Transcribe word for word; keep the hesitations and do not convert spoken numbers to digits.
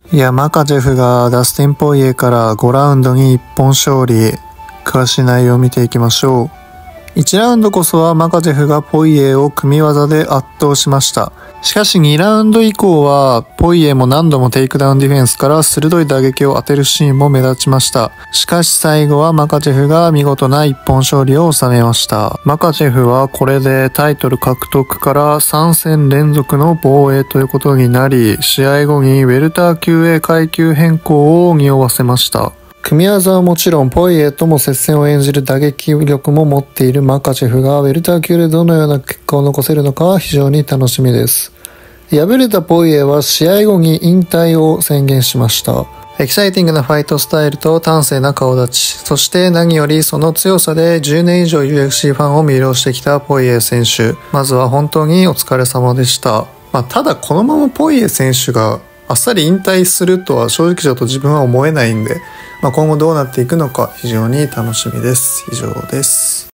いや、マカチェフがダスティン・ポイエからごラウンドにいっぽん勝利。詳しい内容を見ていきましょう。いちラウンドこそはマカチェフがポイエを組み技で圧倒しました。しかしにラウンド以降はポイエも何度もテイクダウンディフェンスから鋭い打撃を当てるシーンも目立ちました。しかし最後はマカチェフが見事ないっぽん勝利を収めました。マカチェフはこれでタイトル獲得からさん戦連続の防衛ということになり、試合後にウェルター級へ階級変更を匂わせました。組み技はもちろんポイエとも接戦を演じる打撃力も持っているマカチェフがウェルター級でどのような結果を残せるのかは非常に楽しみです。敗れたポイエは試合後に引退を宣言しました。エキサイティングなファイトスタイルと端正な顔立ち、そして何よりその強さでじゅうねん以上 ユーエフシー ファンを魅了してきたポイエ選手。まずは本当にお疲れ様でした。まあ、ただこのままポイエ選手があっさり引退するとは正直ちょっと自分は思えないんで、まあ、今後どうなっていくのか非常に楽しみです。以上です。